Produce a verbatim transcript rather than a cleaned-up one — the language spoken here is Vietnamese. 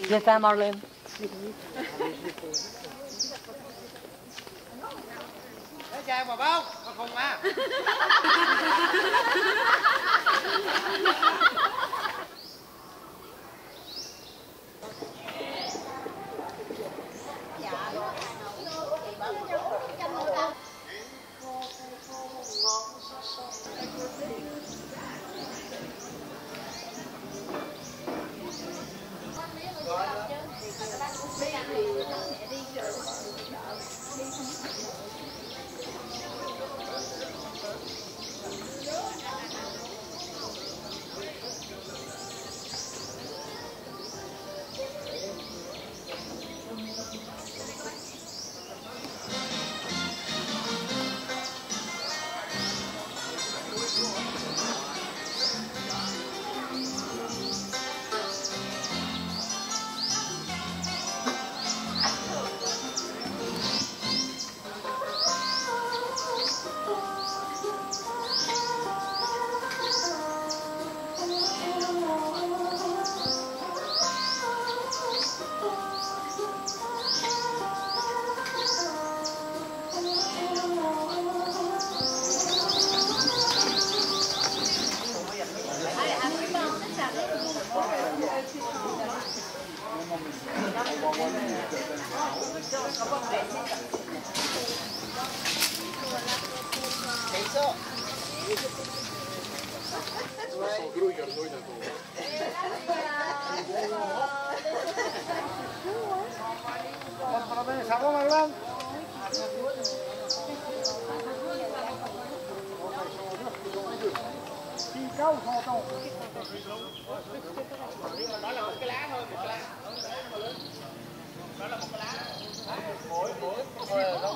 Chia xa mau lên. Thấy trai mà bao, mà không mà. Đó là một cái lá thôi, một cái lá. Đó là một cái lá. Mỗi mỗi một người